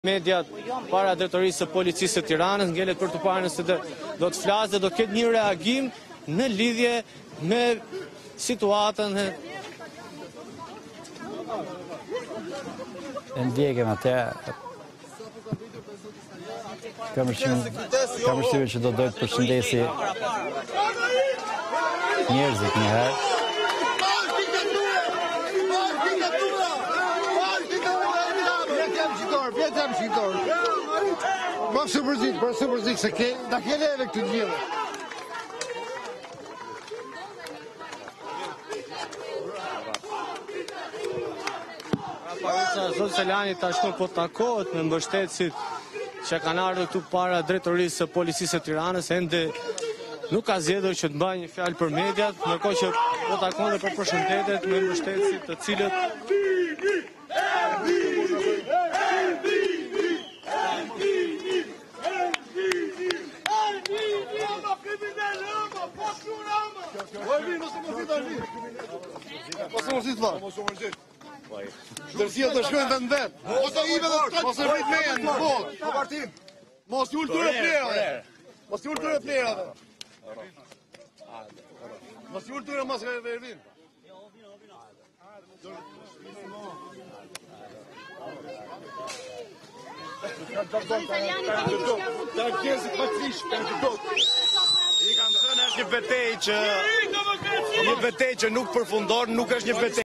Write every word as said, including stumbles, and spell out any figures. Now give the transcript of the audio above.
Mediat para drejtorisë së policisë së Tiranës ngelet për të parë nëse do të flasë dhe do të ketë një reagim në lidhje me situatën. E ndjekim atë. Kam përshtypjen që do dojtë përshëndesi njerëzit një herë. Vjetem shqitor. Ma së përzik, për së përzik, se ke, da kele edhe këtë gjithë. Parisa Zotë Selani tashmë po takohet me mbështetësit që kanë ardhur këtu para drejtorisë së policisë së Tiranës, ende nuk ka zgjedhur që të mbajë një fjalë për mediat, ndërkohë që po takon dhe për përshëndetet me mbështetësit të cilët Mosë mos i të varë. Dërsia të shkojnë dhe në vetë. Mosë i me dhe të mosë e rrit meja në botë. Mosë i ullë të replera. Mosë i ullë të replera. Mosë i ullë të replera mosë e rrit. I kam thënë është një betejë që një betejë që nuk përfundon, nuk është një betejë